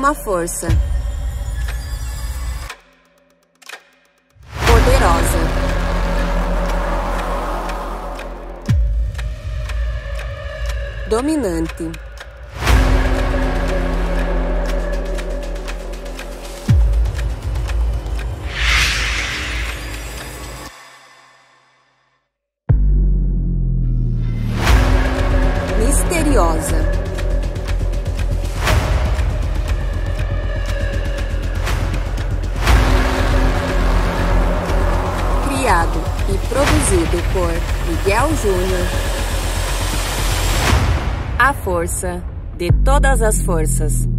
uma força. Poderosa. Dominante. Misteriosa. Criado e produzido por Miguel Júnior. A força de todas as forças.